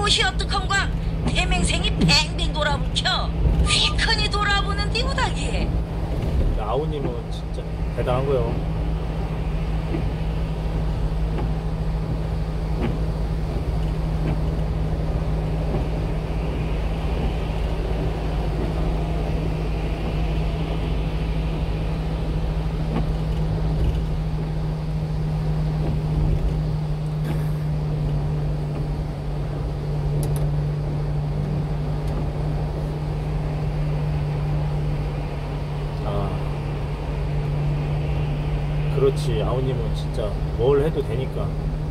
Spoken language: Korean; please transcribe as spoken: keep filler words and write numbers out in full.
무엇이 어떡한가? 대맹생이 뱅뱅 돌아붙여 휘크니 돌아보는 디우다기. 아우님은 진짜 대단한 거요. 그렇지. 아우님은 진짜 뭘 해도 되니까.